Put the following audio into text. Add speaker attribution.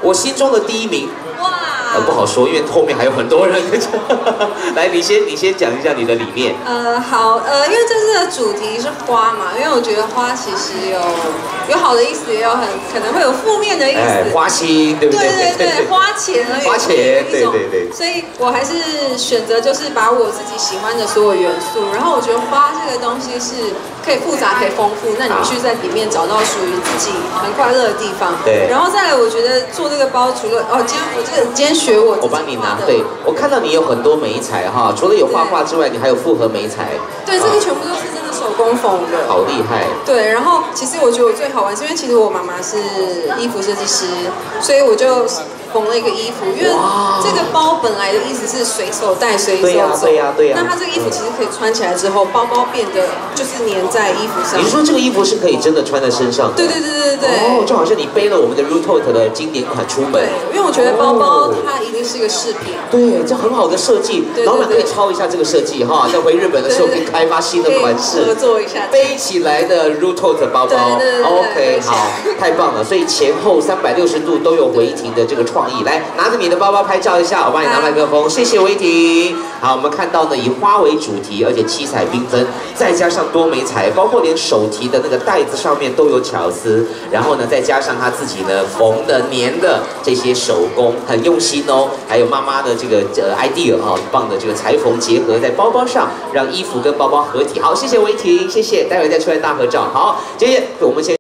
Speaker 1: 我心中的第一名。
Speaker 2: 哇！
Speaker 1: 不好说，因为后面还有很多人。来，你先讲一下你的理念。
Speaker 2: 好，因为这次的主题是花嘛，因为我觉得花其实有好的意思，也有可能会有负面的意思。
Speaker 1: 花心，对不对？
Speaker 2: 对，花钱而已。
Speaker 1: 花钱，对。
Speaker 2: 所以我还是选择就是把我自己喜欢的所有元素，然后我觉得花这个东西是可以复杂，可以丰富，那你去在里面找到属于自己很快乐的地方。
Speaker 1: 对。
Speaker 2: 然后再来，我觉得做这个包，除了今天学我
Speaker 1: 帮你拿。对，我看到你有很多媒材哈，除了有画画之外，你还有复合媒材。
Speaker 2: 对，这个全部都是真的手工缝的。
Speaker 1: 好厉害。
Speaker 2: 对，然后其实我觉得我最好玩是因为其实我妈妈是衣服设计师，所以我就缝了一个衣服，因为这个包本来的意思是随手带随手走。对呀。那它这个衣服其实可以穿起来之后，包包变得就是粘在衣服上。
Speaker 1: 你是说这个衣服是可以真的穿在身上的？
Speaker 2: 对。哦，
Speaker 1: 就好像你背了我们的 Rutot 的经典款出门。
Speaker 2: 对，因为我觉得包包它一定是一个饰品。
Speaker 1: 对，这很好的设计，老板可以抄一下这个设计哈，在回日本的时候可以开发新的款式，
Speaker 2: 合作一下。
Speaker 1: 背起来的 Rutot 包包。OK， 好，太棒了，所以前后360度都有违停的这个创意。来，拿着你的包包拍照一下，我帮你拿麦克风，谢谢违停。好，我们看到呢，以花为主题，而且七彩缤纷，再加上多媒材，包括连手提的那个袋子上面都有巧思，然后呢，再加上他自己呢缝的、粘的这些手工，很用心哦。还有妈妈的这个idea 啊，很棒的这个裁缝结合在包包上，让衣服跟包包合体。好，谢谢违停，谢谢，待会再出来大合照。好，接着我们先。